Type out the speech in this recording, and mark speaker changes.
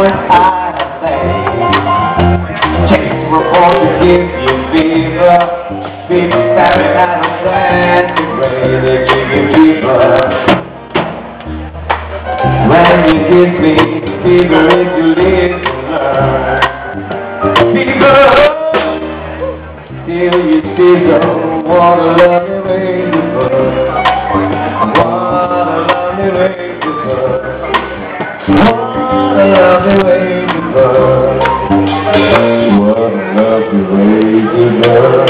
Speaker 1: Check report to give you fever. People staring at a plastic ray, they give you fever. When you give me fever, if you live to learn. Fever, till you see the what a lovely way to burn. What a lovely way to burn. What a lovely way to burn. What a lovely way to burn.